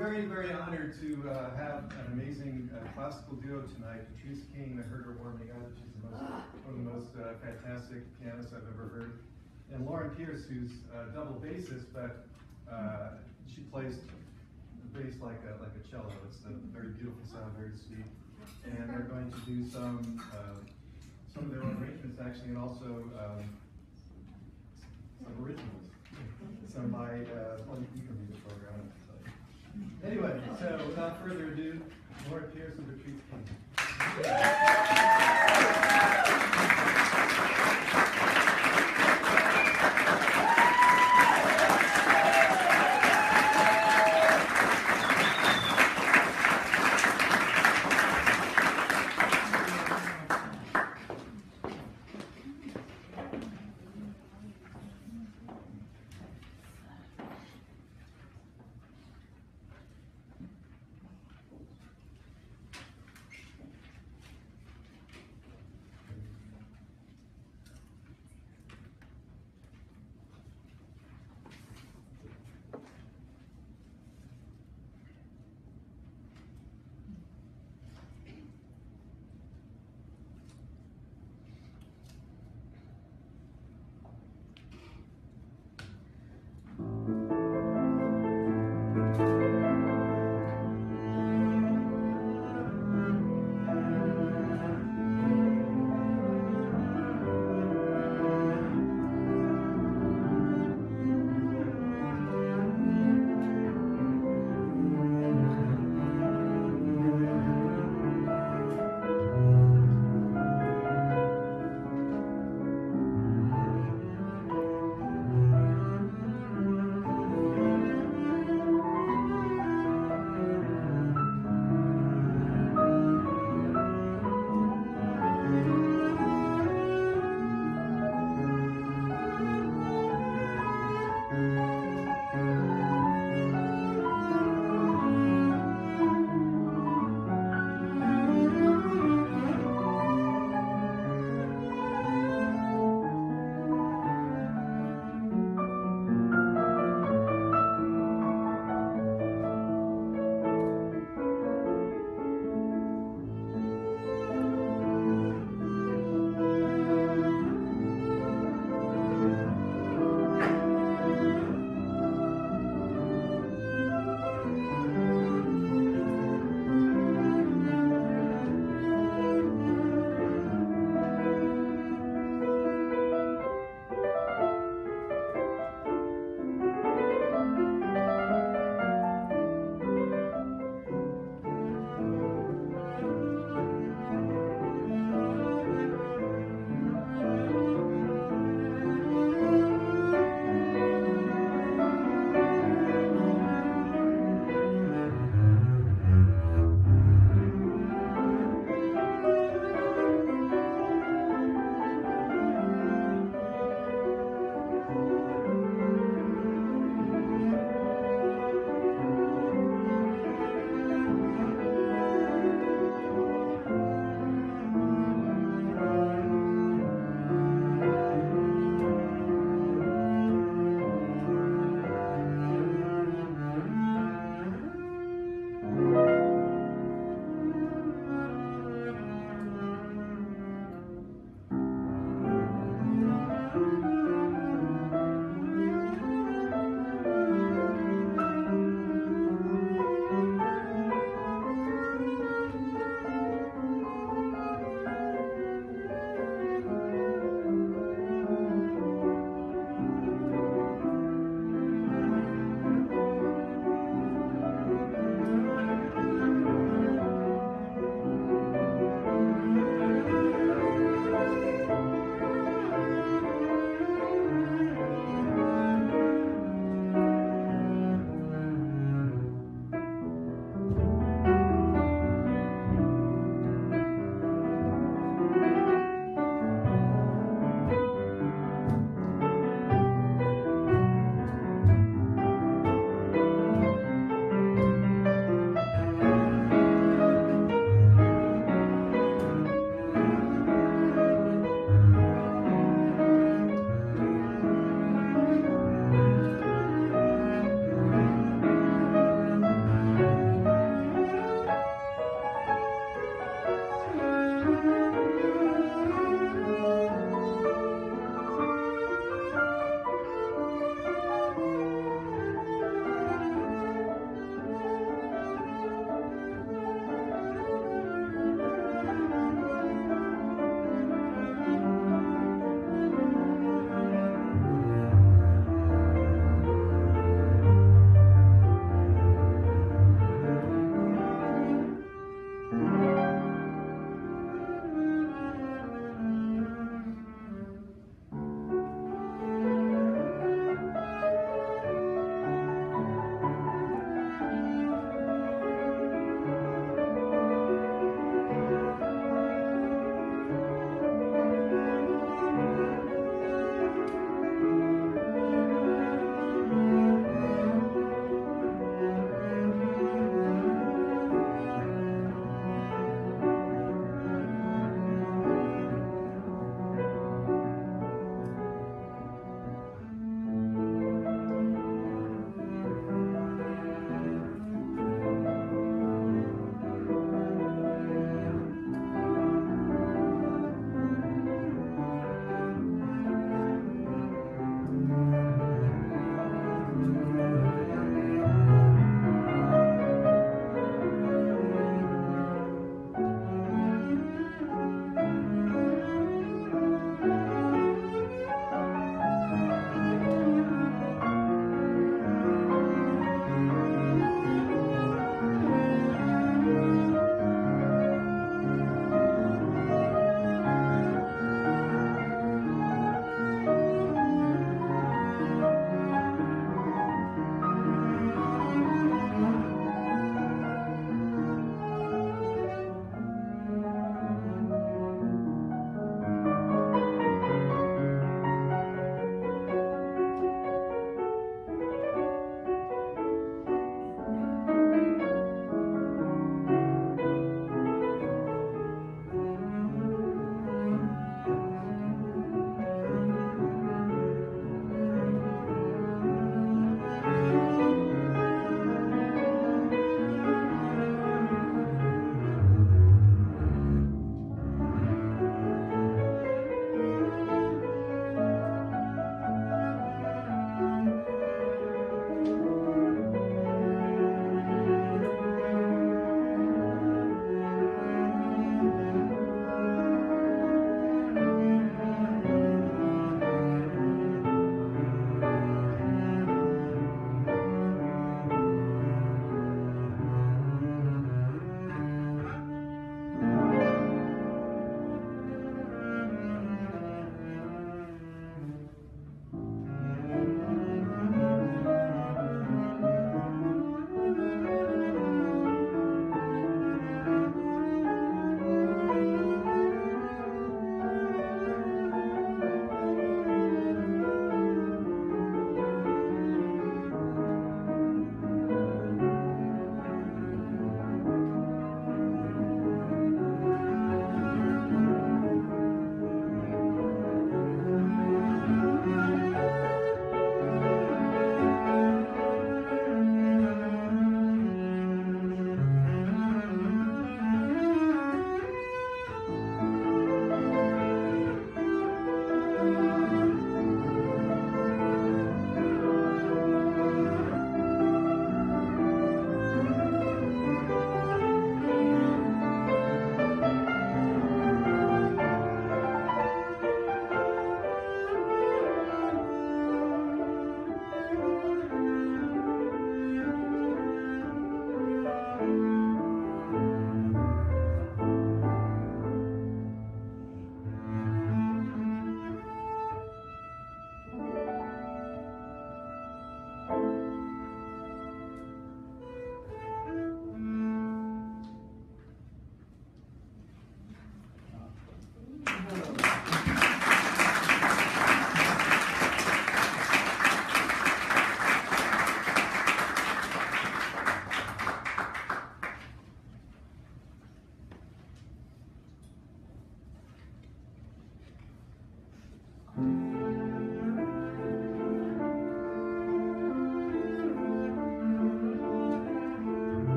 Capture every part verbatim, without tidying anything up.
very, very honored to uh, have an amazing uh, classical duo tonight. Patrice King, I heard her warming up. She's the most, one of the most uh, fantastic pianists I've ever heard. And Lauren Pierce, who's a double bassist, but uh, she plays the bass like a, like a cello. It's a very beautiful sound, very sweet. And they're going to do some uh, some of their own arrangements actually, and also um, some originals. Some by, uh, well, you can read the program. Anyway, so without further ado, Lauren Pierce and Patrice King.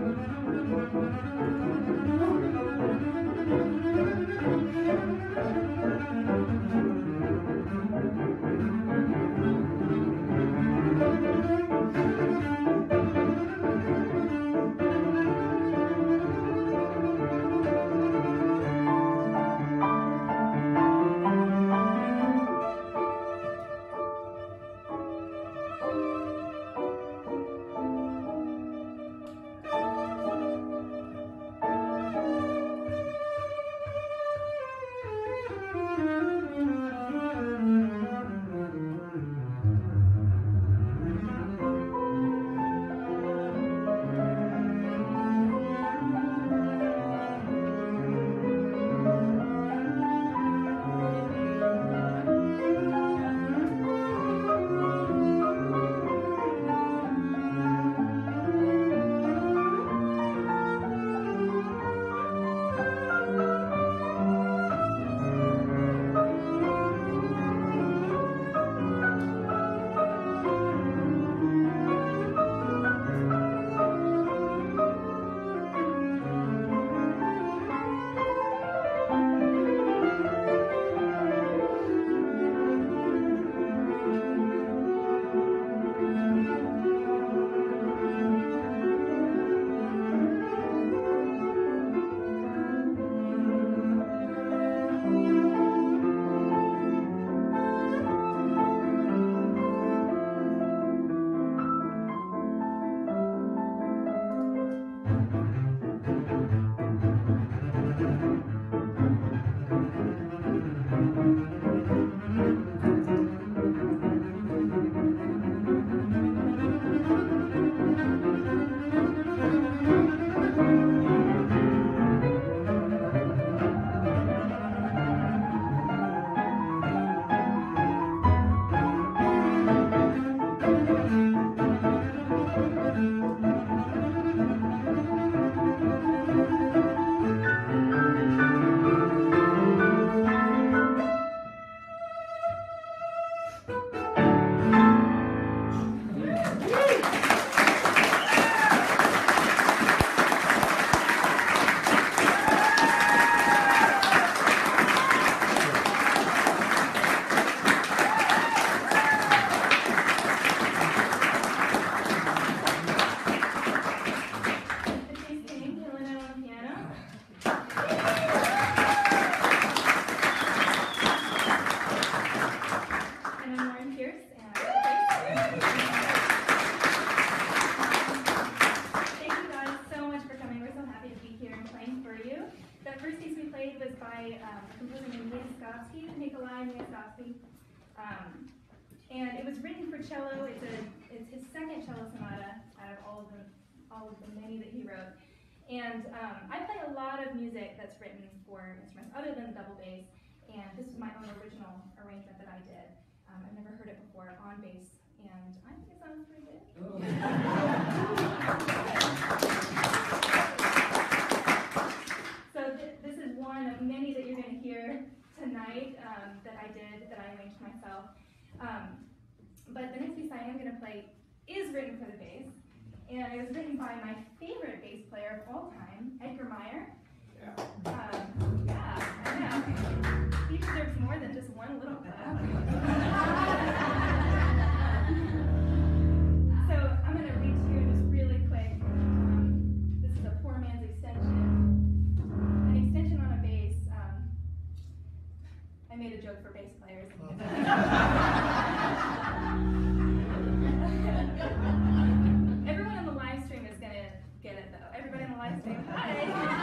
Um, and it was written for cello. It's a it's his second cello sonata out of all of the all of the many that he wrote. And um, I play a lot of music that's written for instruments other than the double bass. And this is my own original arrangement that I did. Um, I've never heard it before on bass, and I think it sounds pretty good. Oh. So th this is one of many that you're going to hear tonight um, that I did, that I arranged myself. Um, but the next piece I am going to play is written for the bass, and it was written by my favorite bass player of all time, Edgar Meyer. Yeah. Um, yeah, I know. He deserves more than just one little clap. So I'm going to read to you just really quick. Um, this is a poor man's extension. An extension on a bass. Um, I made a joke for bass players. Everyone on the live stream is going to get it, though. Everybody on the live stream, hi!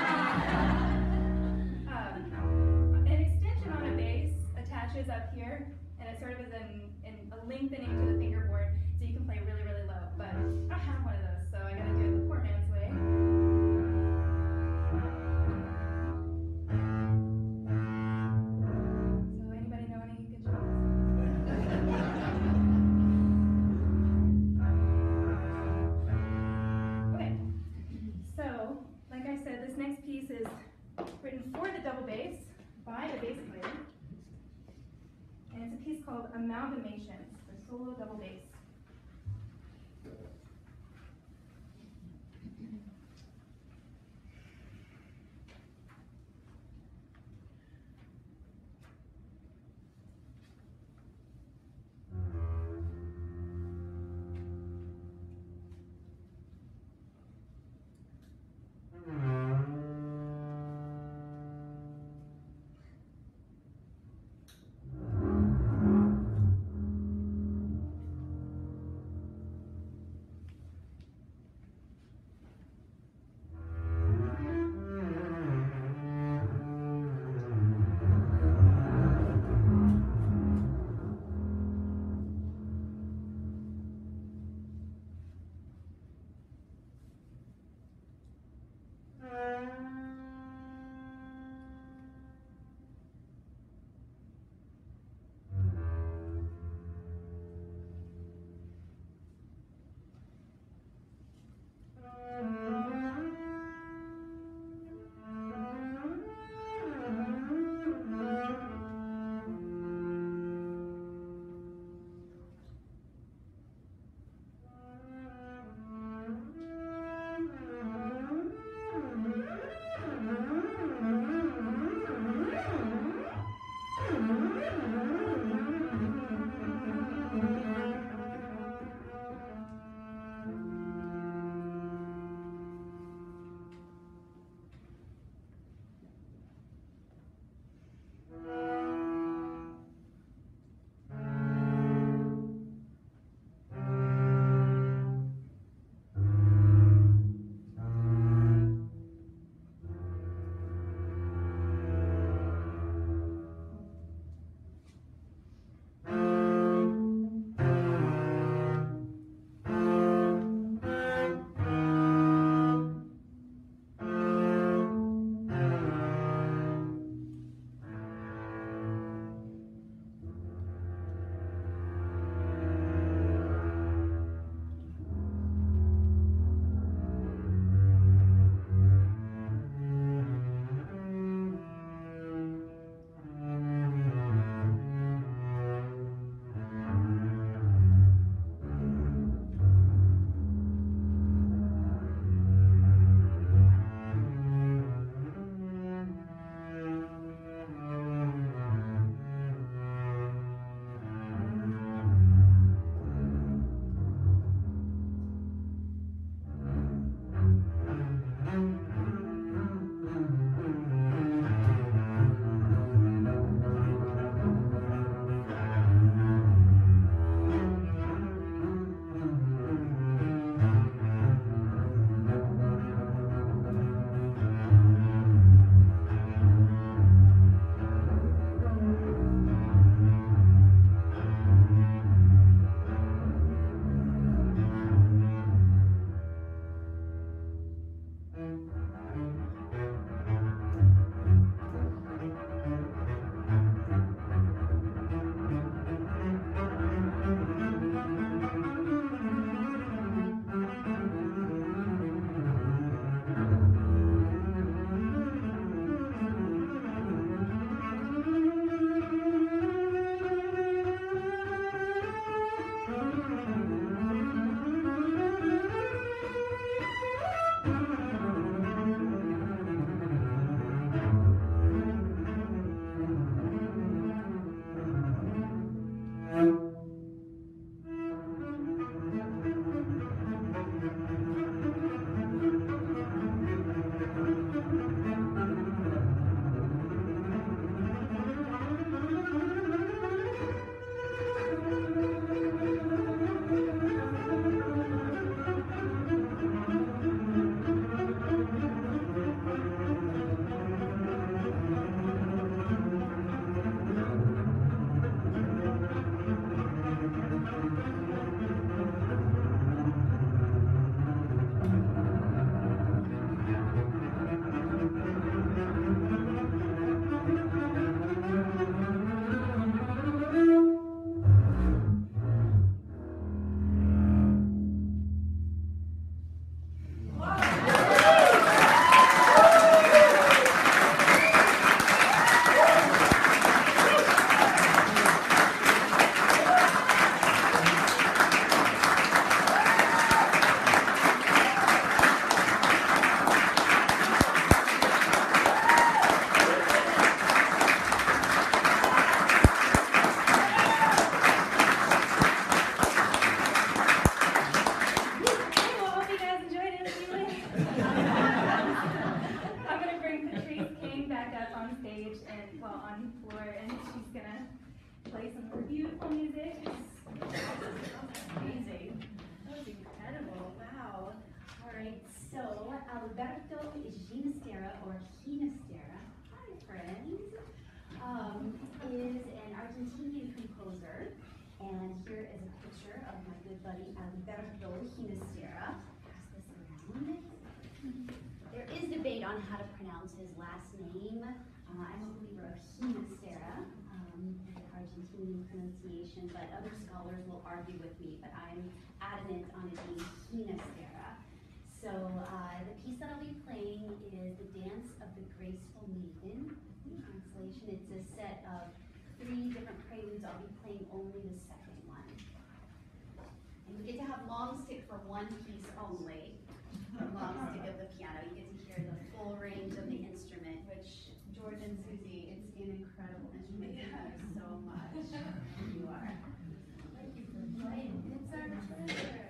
um, an extension on a bass attaches up here, and it sort of is an, an, a lengthening to the fingerboard, so you can play really, really low. But I don't have one of those, so I got to do it the poor man's way. So anybody know any good jokes? Okay, so like I said, this next piece is written for the double bass by a bass player, and it's a piece called Amalgamations for solo double bass. Alberto Ginastera, or Ginastera, hi friends, um, is an Argentinian composer, and here is a picture of my good buddy Alberto Ginastera. Pass this around. There is debate on on how to pronounce his last name. Uh, I'm a believer of Ginastera, um, the Argentinian pronunciation, but other scholars will argue with me, but I'm adamant on it being Ginastera. So uh, the piece that I'll be playing is The Dance of the Graceful Maiden. Translation, it's a set of three different preludes. I'll be playing only the second one. And you get to have long stick for one piece only. The long stick of the piano. You get to hear the full range of the instrument, which George and Susie, it's an incredible instrument. Thank you so much. You are. Thank you for playing. It's our pleasure.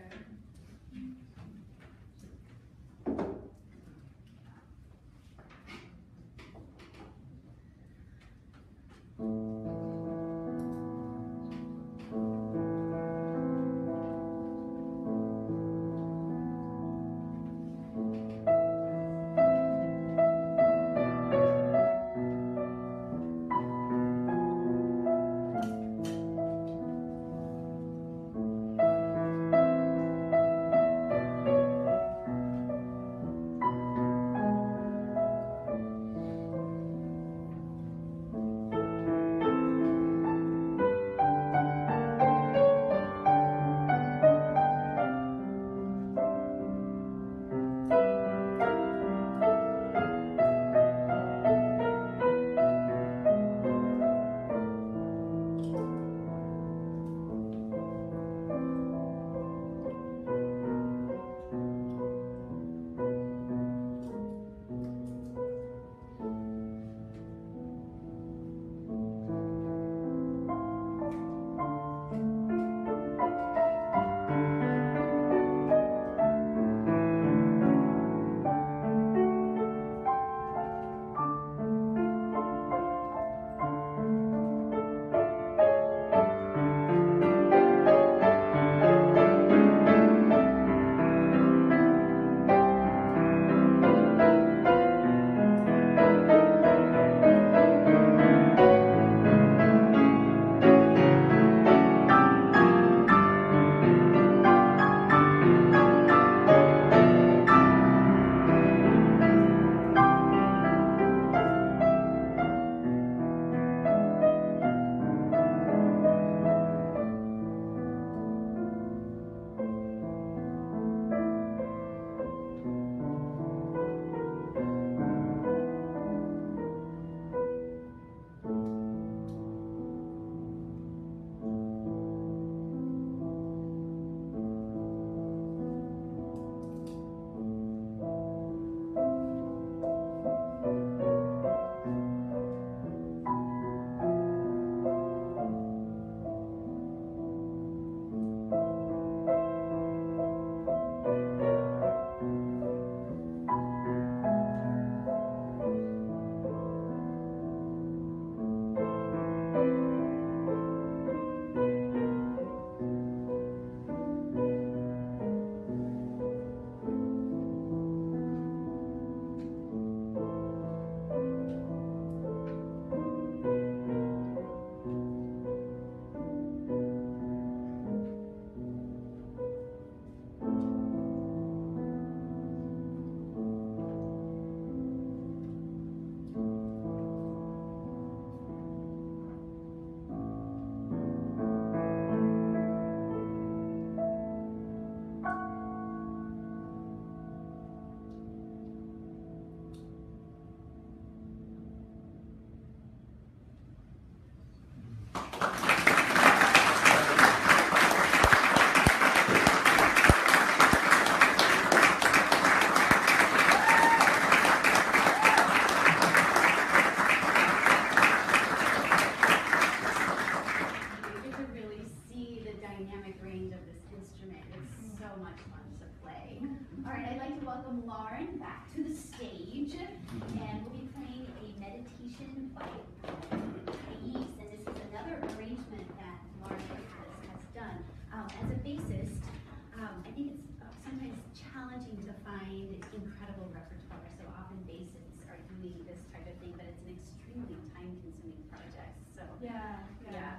Yeah, yeah. Yeah.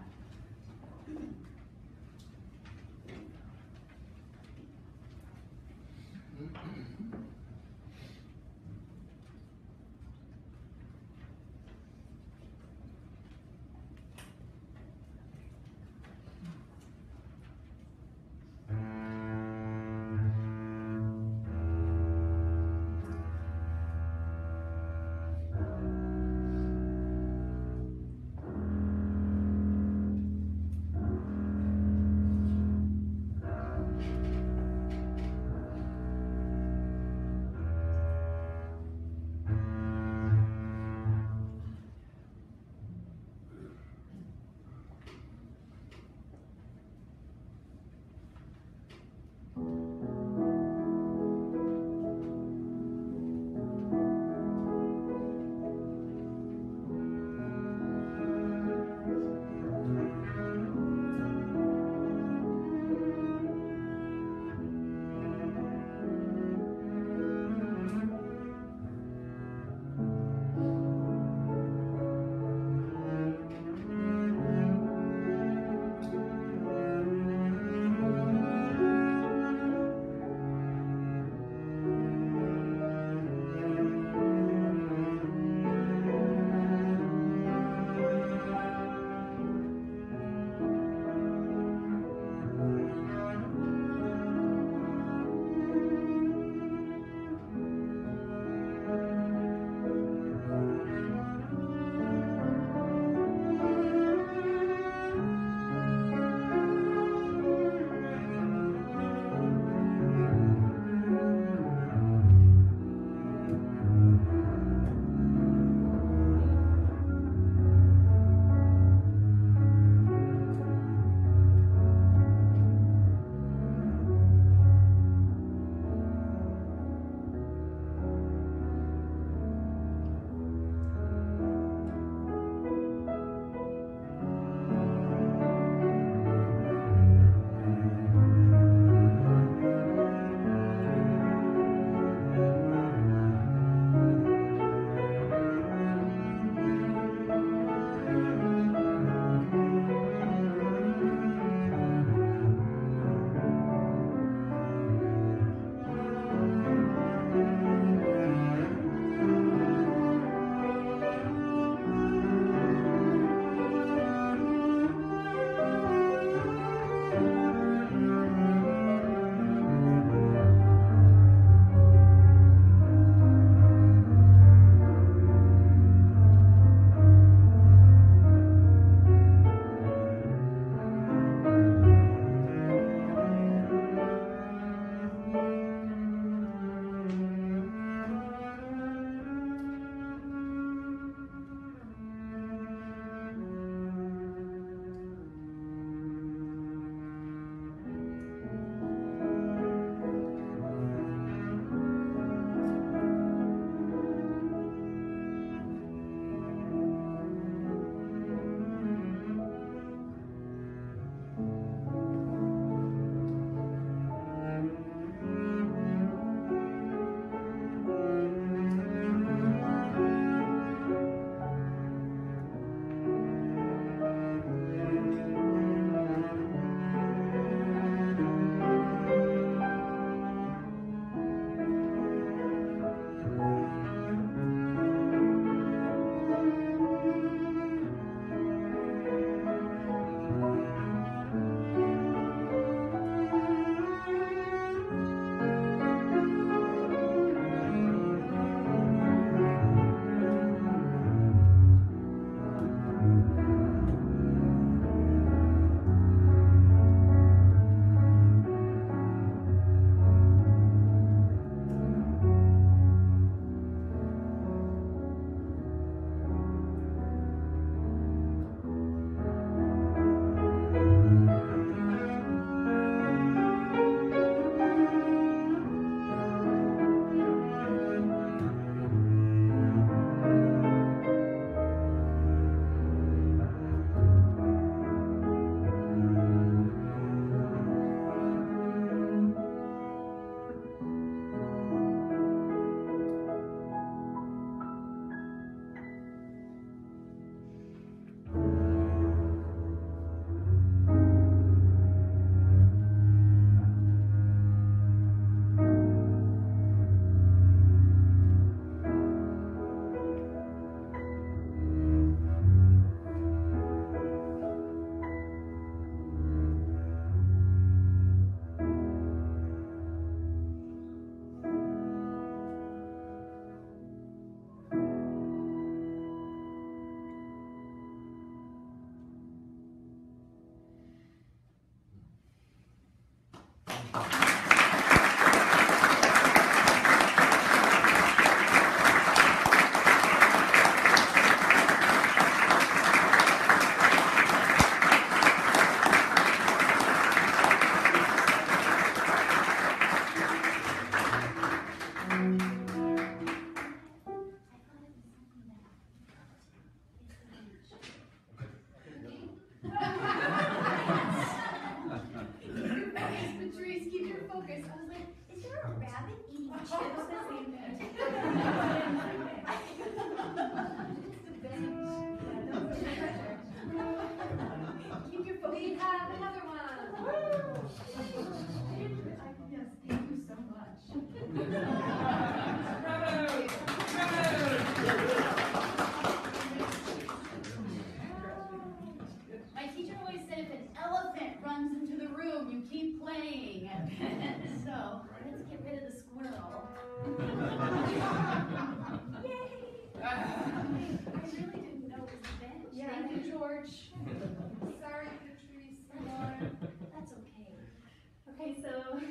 really didn't know it was the bench. Yeah. Thank you, George. Sorry, Patrice, Lauren. That's okay. Okay, so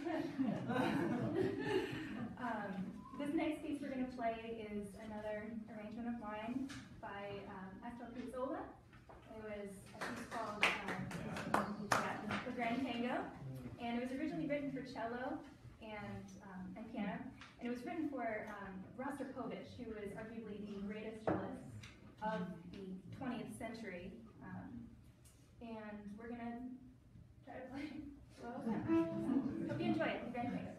um, this next piece we're going to play is another arrangement of mine by um, Astor Piazzolla. It was a piece called um, yeah, The Grand Tango, and it was originally written for cello and um, and piano, and it was written for um, Rostropovich, who is arguably the greatest cellist of the twentieth century. Um, and we're going to try to play. Well, hope you enjoy it. The Grand Tango.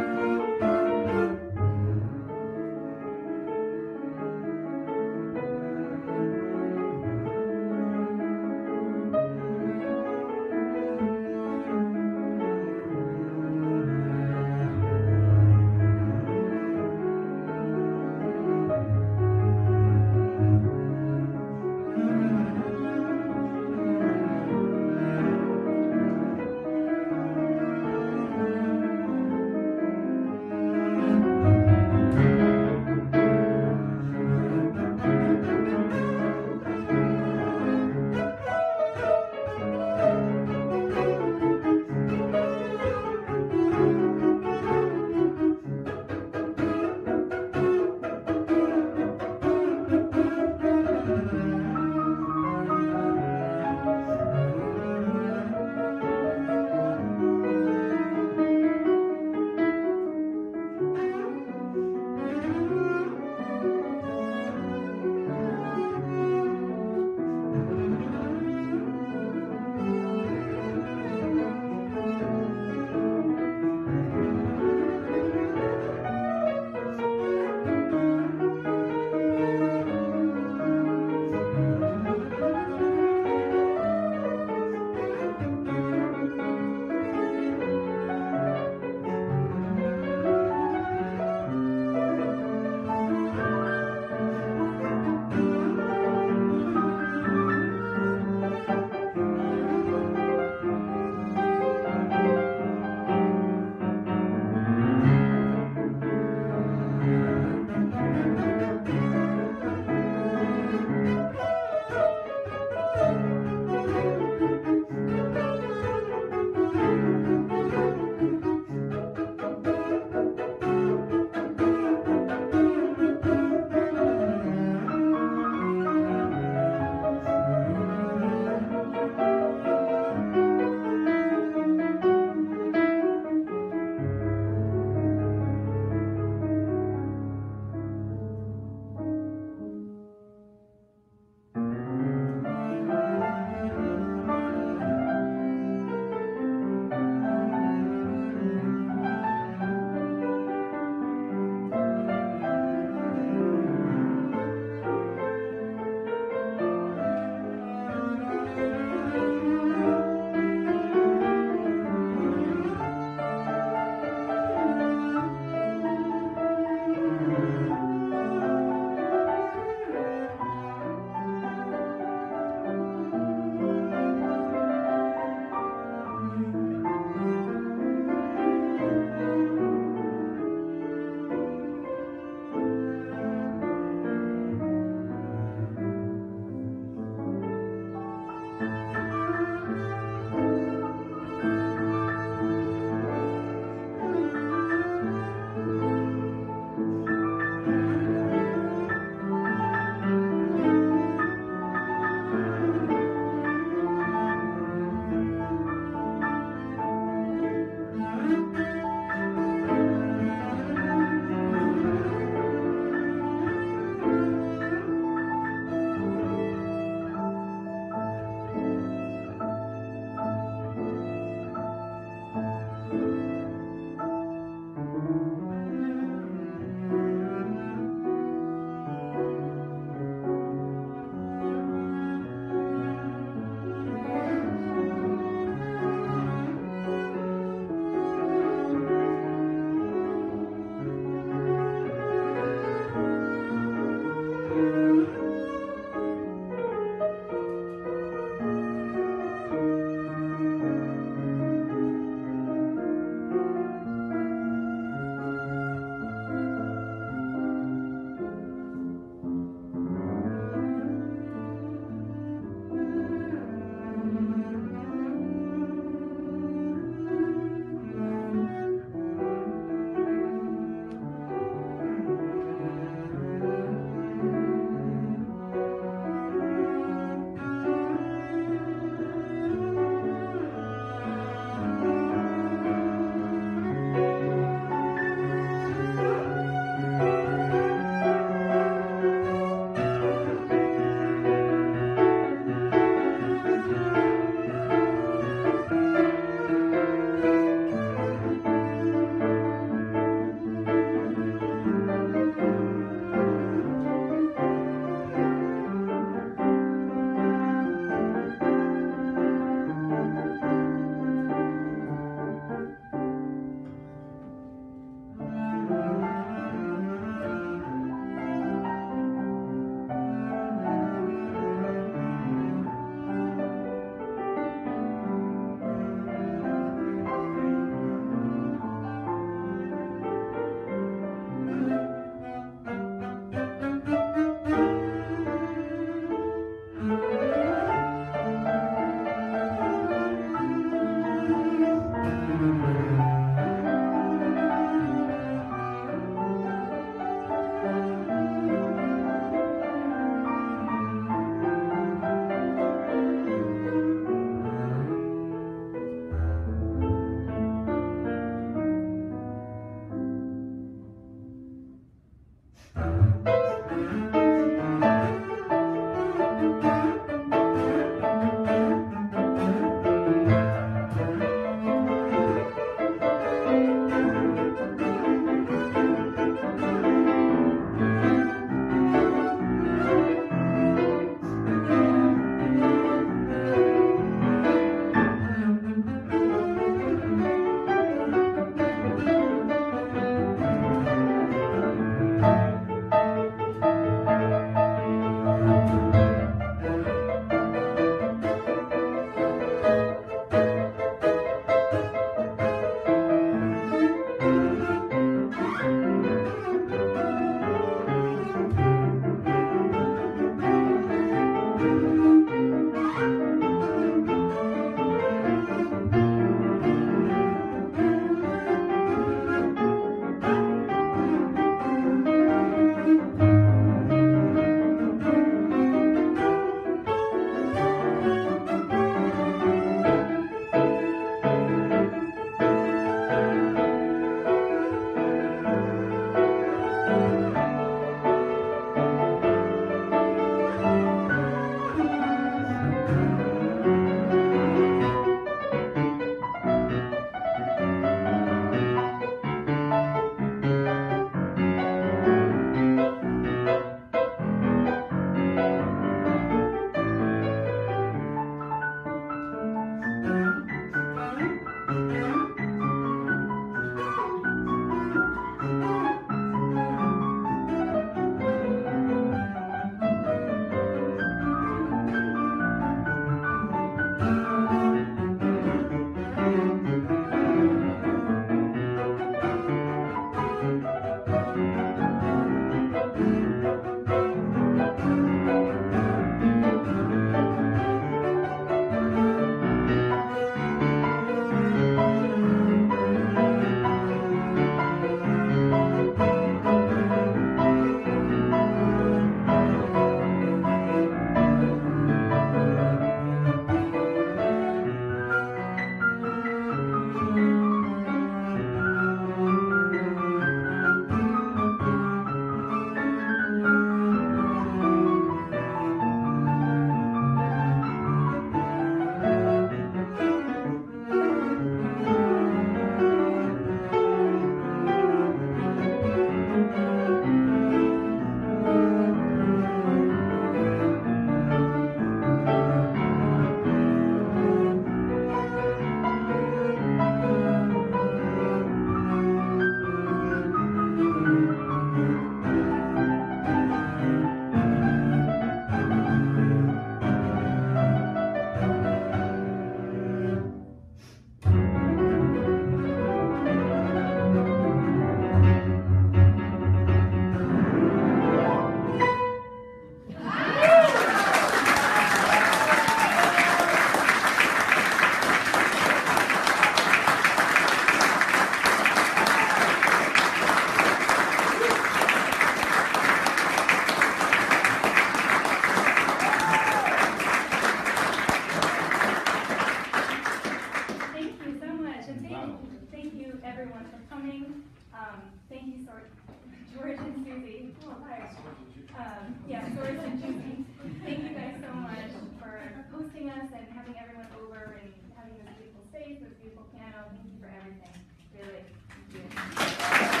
worst in choosing. Thank you guys so much for hosting us and having everyone over and having this beautiful space, this beautiful piano. Thank you for everything. Really. Thank you.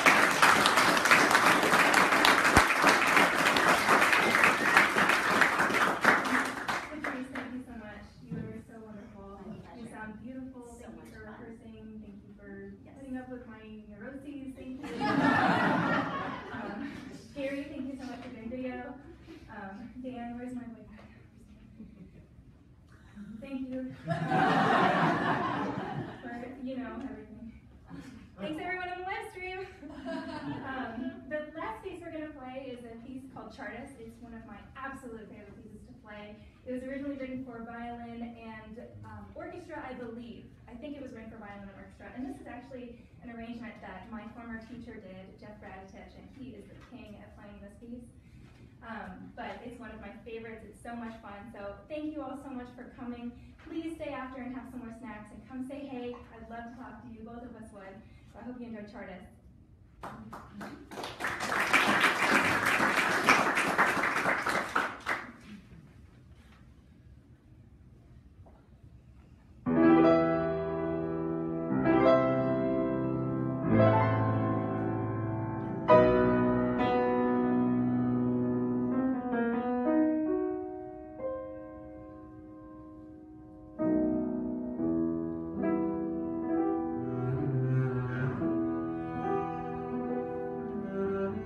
Patrice, thank you so much. You were so wonderful. You sound beautiful. Thank you for rehearsing. Thank you for putting up with my neuroses. Thank you. um, Gary, thank you so much for doing video. Um, Dan, where's my boyfriend? Thank you. for, you know, everything. Thanks everyone on the live stream. Um, the last piece we're going to play is a piece called Chartist. It's one of my absolute favorite pieces to play. It was originally written for violin and um, orchestra, I believe. I think it was written for violin and orchestra. And this is actually an arrangement that my former teacher did, Jeff Braditich, and he is the king at playing this piece. Um, but it's one of my favorites. It's so much fun. So thank you all so much for coming. Please stay after and have some more snacks and come say hey. I'd love to talk to you. Both of us would. So I hope you enjoy Chartist. Thank you.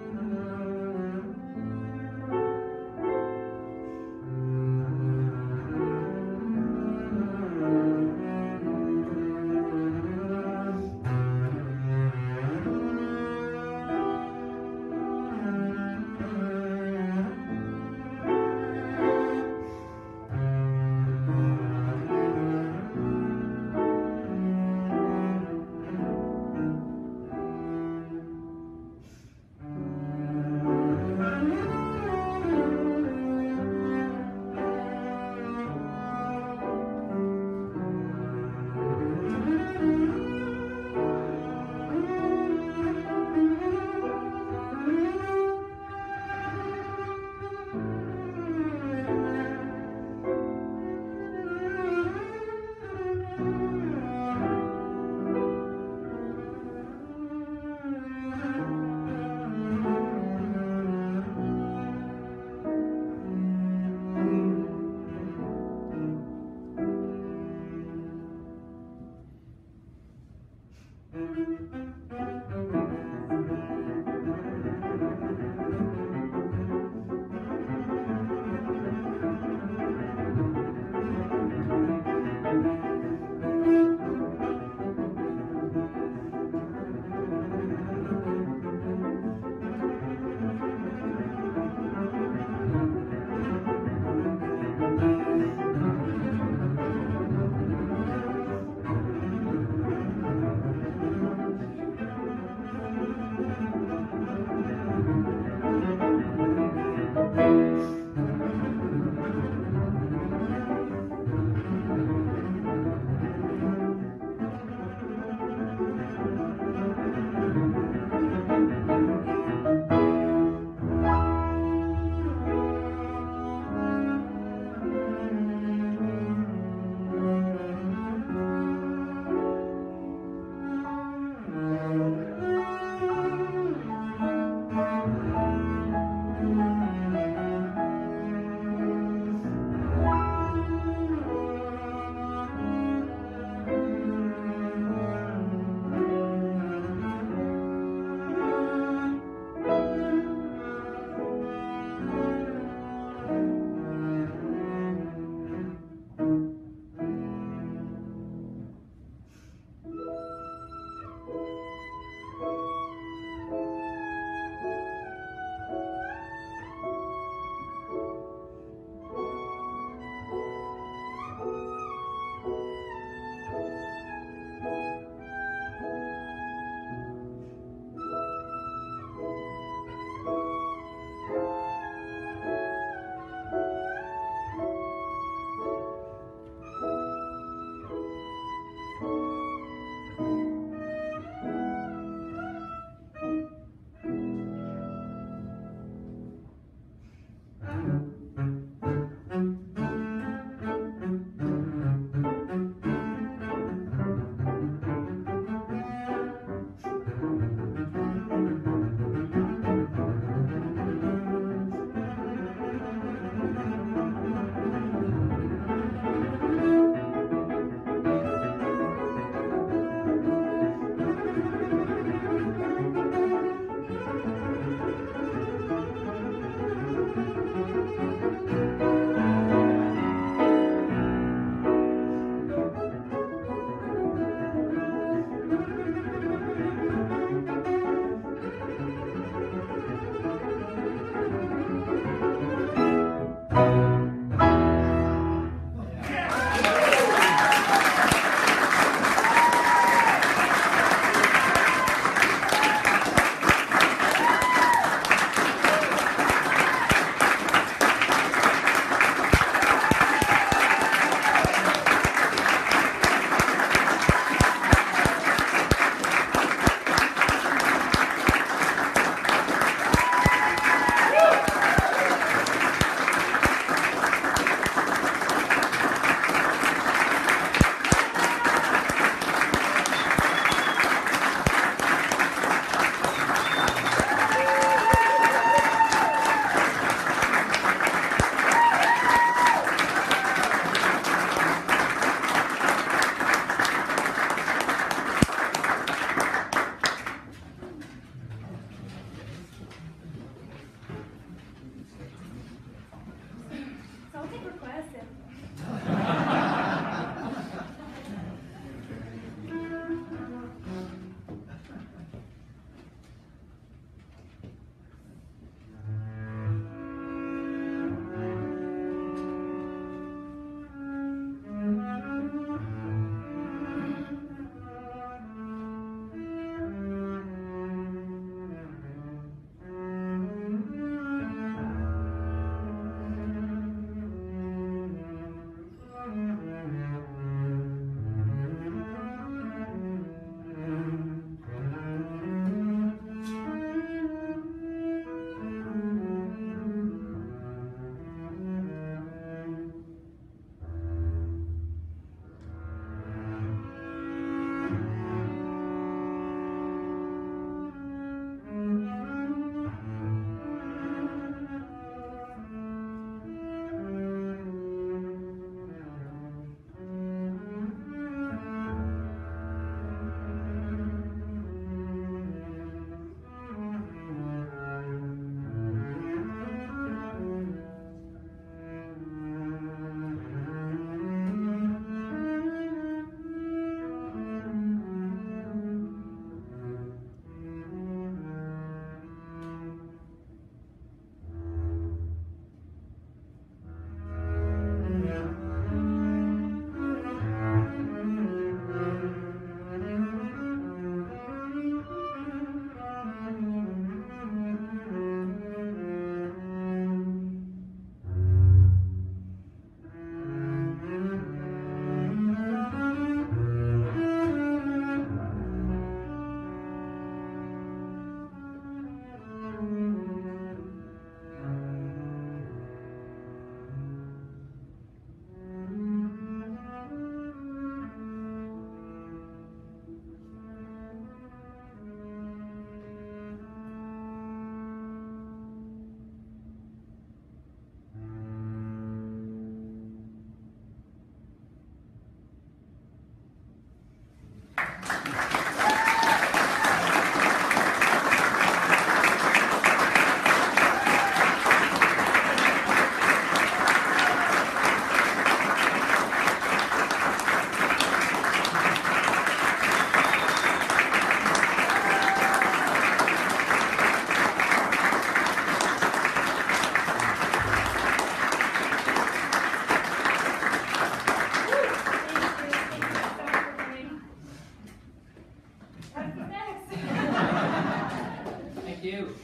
Thank you.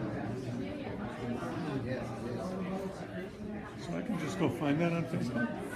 So I can just go find that on Facebook?